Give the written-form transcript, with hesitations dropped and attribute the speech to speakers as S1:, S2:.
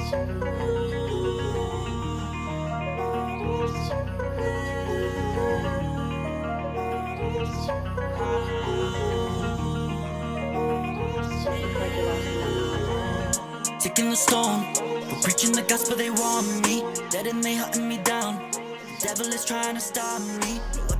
S1: Taking the stone, we're preaching the gospel, they want me dead and they hunting me down. The devil is trying to stop me.